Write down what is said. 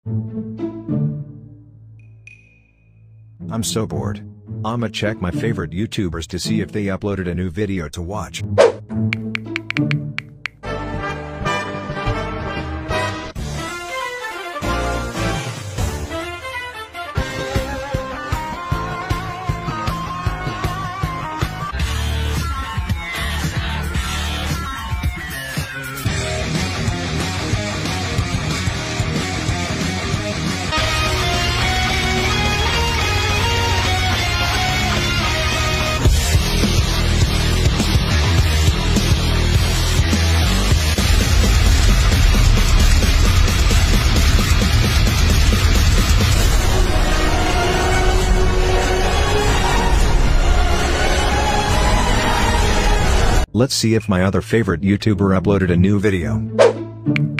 I'm so bored. I'ma check my favorite YouTubers to see if they uploaded a new video to watch. Let's see if my other favorite YouTuber uploaded a new video.